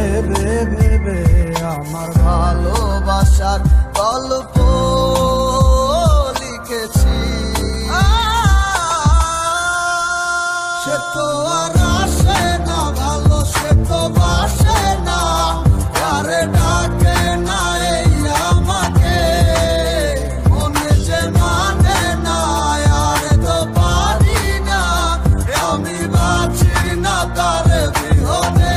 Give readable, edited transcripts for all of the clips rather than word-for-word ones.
ভেবে ভেবে আমার ভালোবাসার গল্প লিখেছি। সে তো আর আসে না, ভালো সে তো বাসে না, আরে ডাকে না এই আমাকে, মনে যে মানে না, আর তো পারি না, আমি বাঁচি না তার বিহনে।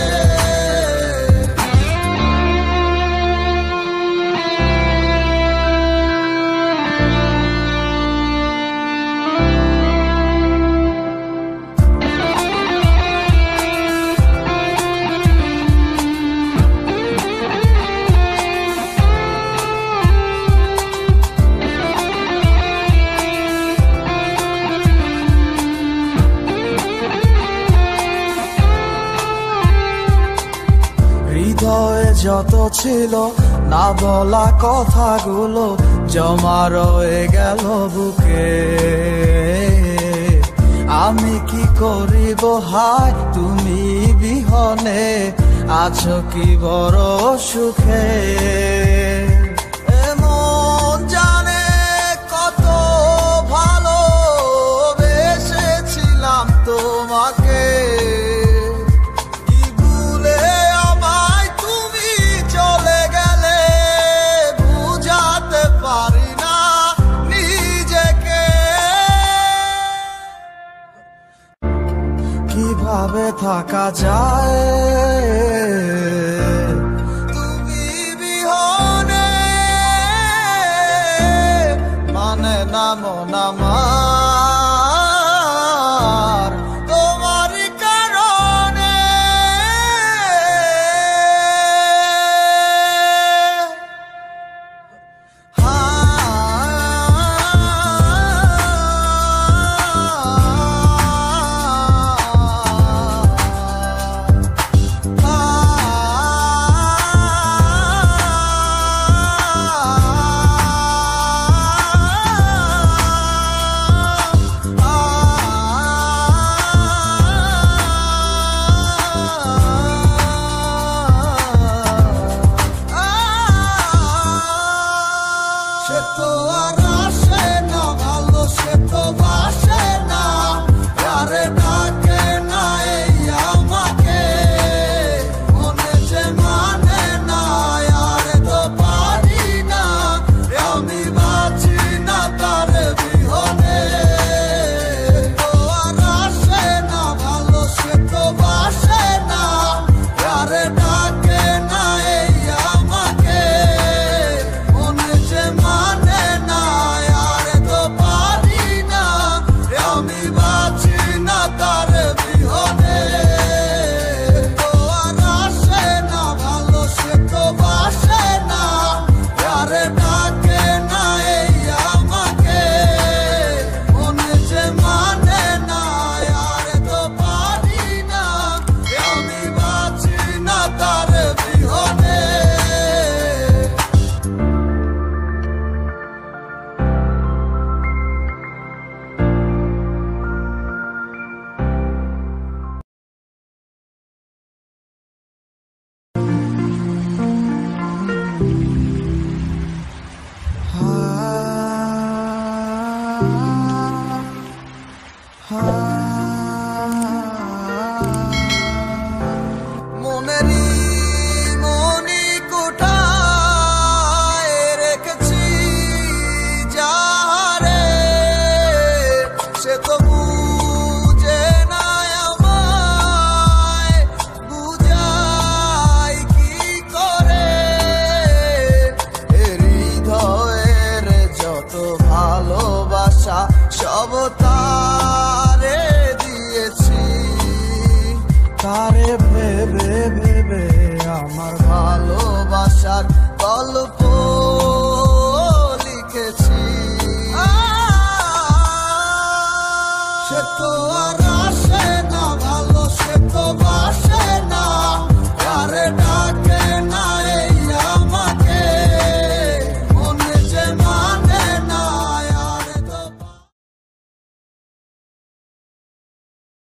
হৃদয়ে যত ছিল না বলা কথাগুলো জমা রয়ে গেল বুকে। আমি কি করিব হায় তুমি বিহনে, আছো কি বড় সুখে। এমন জানে কত ভালো বেসেছিলাম তোমাকে, কিভাবে থাকা যায়